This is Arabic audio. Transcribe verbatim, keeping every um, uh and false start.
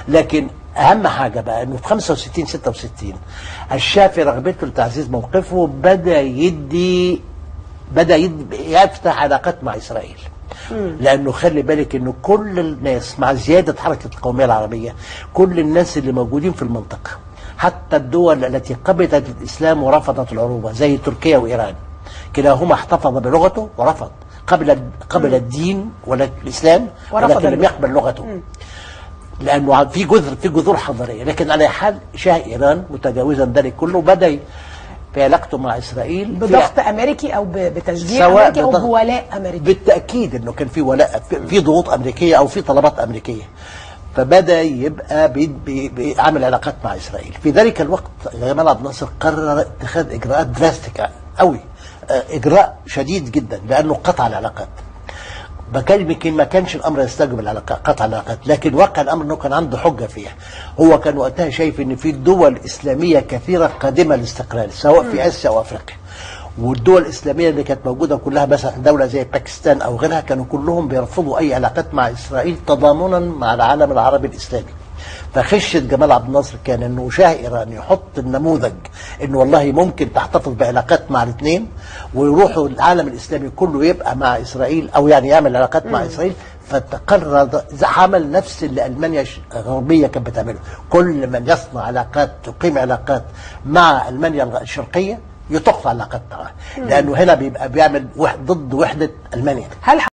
لكن اهم حاجه بقى انه في خمسة وستين ستة وستين الشاه في رغبته لتعزيز موقفه بدا يدي بدا يدي يفتح علاقات مع اسرائيل. لانه خلي بالك انه كل الناس مع زياده حركه القوميه العربيه، كل الناس اللي موجودين في المنطقه حتى الدول التي قبلت الاسلام ورفضت العروبه زي تركيا وايران، كلاهما احتفظ بلغته ورفض قبل قبل الدين ولا الاسلام، ولكن لم يقبل لغته. مم. لانه في جذر في جذور حضاريه. لكن على حال شاه ايران متجاوزا ذلك كله بدا في علاقته مع اسرائيل بضغط امريكي او بتشجيع امريكي او بولاء امريكي. بالتاكيد انه كان في ولاء، في ضغوط امريكيه او في طلبات امريكيه، فبدا يبقى بيعمل علاقات مع اسرائيل. في ذلك الوقت جمال عبد الناصر قرر اتخاذ اجراءات دراستيكه قوي، اجراء شديد جدا، لانه قطع العلاقات. يمكن ما كانش الامر يستوجب العلاقات قطع العلاقات، لكن واقع الامر انه كان عنده حجه فيها. هو كان وقتها شايف ان في دول اسلاميه كثيره قادمه للاستقلال سواء في اسيا او افريقيا، والدول الاسلاميه اللي كانت موجوده كلها مثلا دوله زي باكستان او غيرها كانوا كلهم بيرفضوا اي علاقات مع اسرائيل تضامنا مع العالم العربي الاسلامي. فخشة جمال عبد الناصر كان انه شاه ايران يحط النموذج انه والله ممكن تحتفظ بعلاقات مع الاثنين ويروحوا العالم الاسلامي كله يبقى مع اسرائيل، او يعني يعمل علاقات مع اسرائيل. فتقرر عمل نفس اللي المانيا الغربيه كانت بتعمله، كل من يصنع علاقات تقيم علاقات مع المانيا الشرقيه يتقطع علاقات معاه، لانه هنا بيبقى بيعمل ضد وحده المانيا. هل